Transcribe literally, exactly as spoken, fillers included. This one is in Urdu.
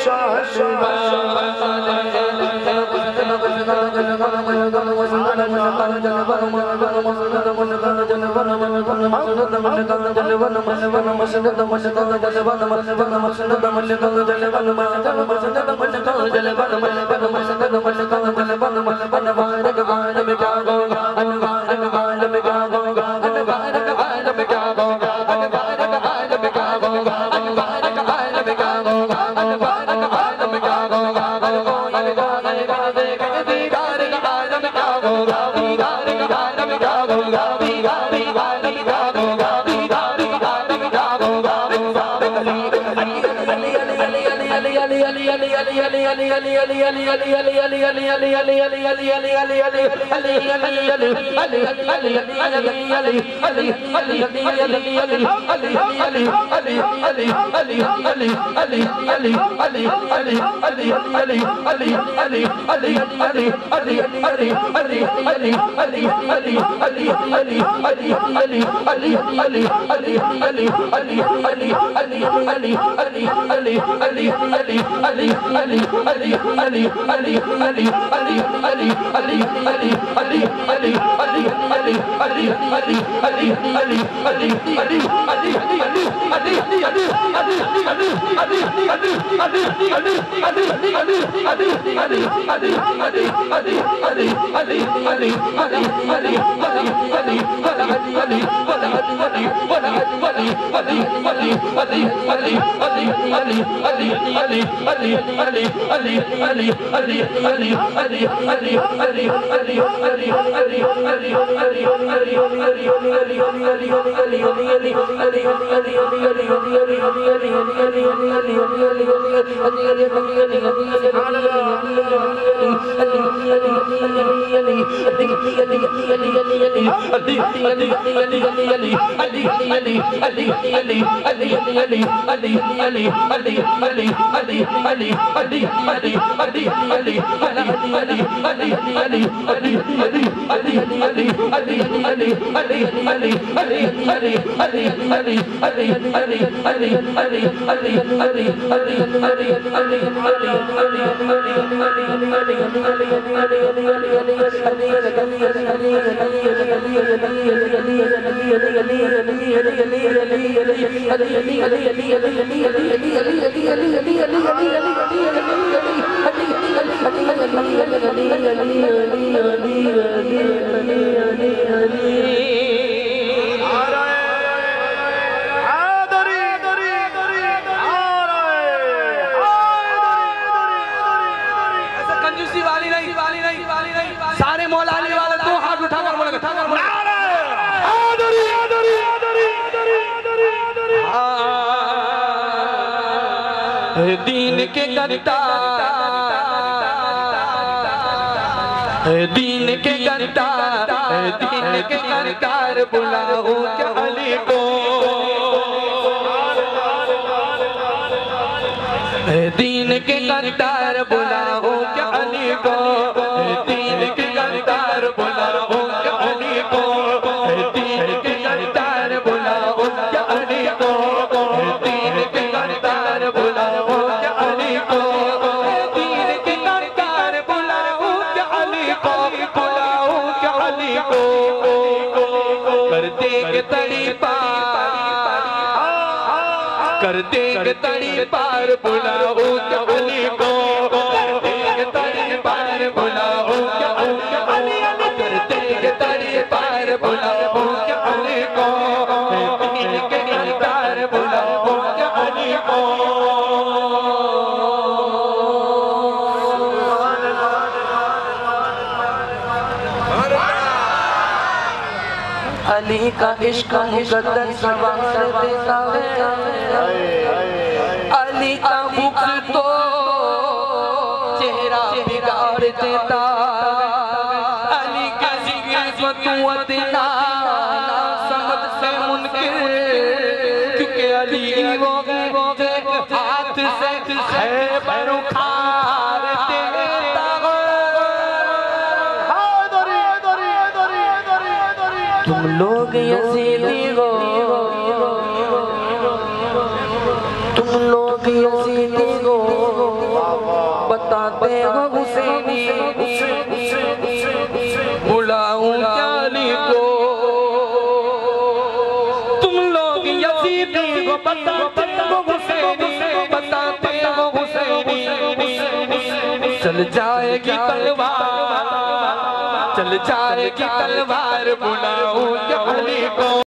سارے مولانے والے تو ہاتھ اٹھا کر بولے گا دین کے گھنٹا دین کے گھنٹا دین کے گھنٹار بلاؤ کیا علی کو دین کے گھنٹار بلاؤ کیا علی کو دین کے گھنٹار بلاؤ کیا علی کو دین کے گھنٹار بلاؤ کیا علی کو دین کے گھنٹار بلاؤ کیا علی کو دین کے گھنٹار بلاؤ کیا علی کو بلاؤ کیا علی کو کر دے کے تڑی پار کر دے کے تڑی پار بلاؤ کیا علی کو کر دے کے تڑی پار بلاؤ کیا علی کو کر دے کے تڑی پار بلاؤ کیا علی کو دین کے گھنٹار بلاؤ کیا علی کو علی کا عشق مقدس بار دیتا ہے علی کا بغض تو چہرہ بگاڑ دیتا علی کا ذکر فتوت نانا سمجھ سے منکر کیونکہ علی وہ ہاتھ سے خیبر اکھار دیتا تم لوگ یزیدی ہو تم لوگ یزیدی ہو وہ بتاتے وہ حسینی بتاتے وہ حسینی چل جائے گی تلوار چل جائے گی تلوار بلاؤں کہ علی کو